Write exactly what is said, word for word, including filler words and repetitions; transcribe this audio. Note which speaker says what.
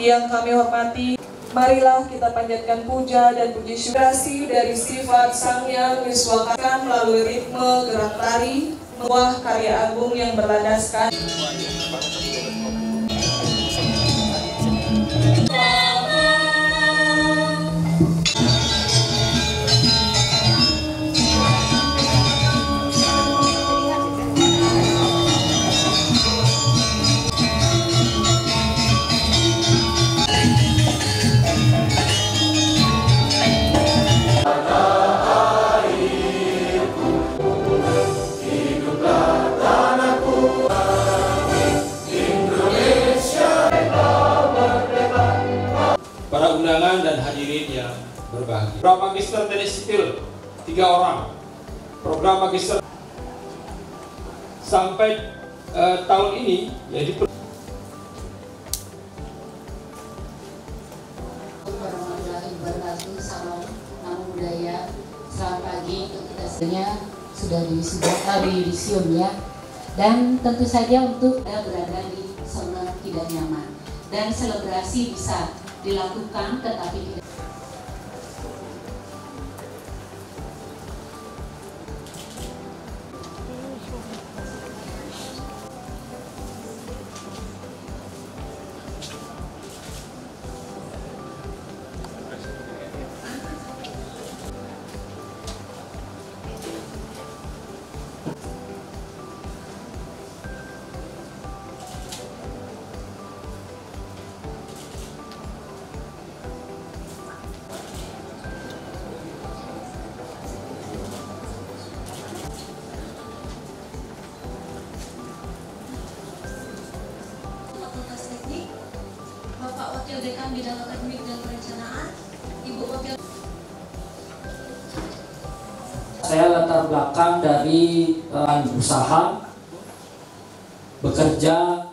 Speaker 1: Yang kami hormati, marilah kita panjatkan puja dan puji syukur dari sifat Sang Yang Wiswakata melalui ritme gerak tari, sebuah karya agung yang berlandaskan
Speaker 2: para undangan dan hadirin yang berbahagia. Program Magister Teknik Sipil tiga orang, program Magister sampai uh, tahun ini jadi
Speaker 3: Salam Namo Buddhaya. Selamat pagi untuk kita semuanya, sudah disediakan di Yudisium ya. Dan tentu saja untuk kita berada di zona tidak nyaman dan selebrasi bisa dilakukan tetapi tidak.
Speaker 4: Bapak Wakil Dekan Bidang Akademik dan Perencanaan, Ibu Wakil.
Speaker 5: Saya latar belakang dari uh, usaha, bekerja